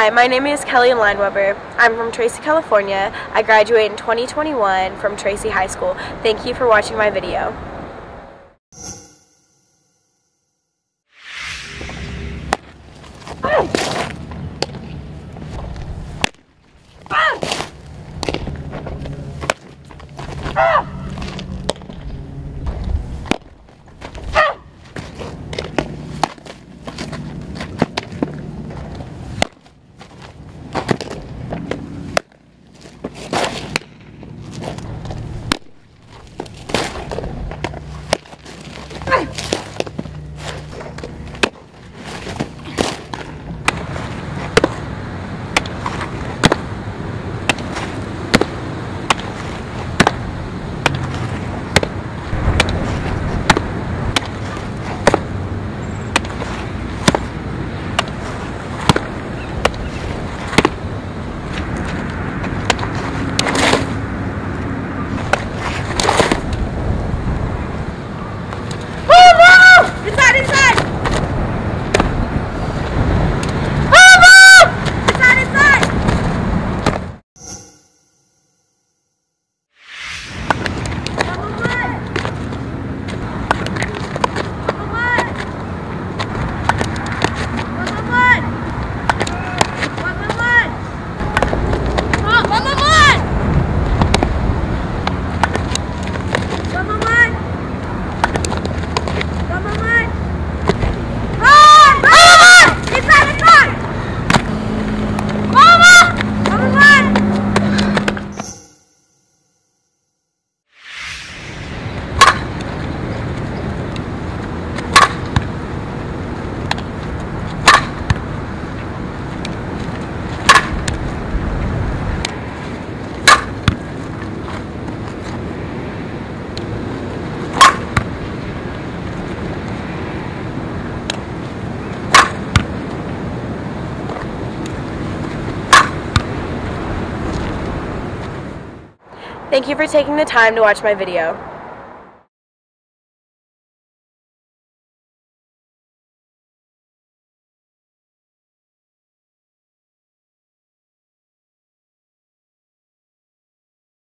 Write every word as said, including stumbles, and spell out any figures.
Hi, my name is Kelly Lineweber. I'm from Tracy, California. I graduated in twenty twenty-one from Tracy High School. Thank you for watching my video. Thank you for taking the time to watch my video.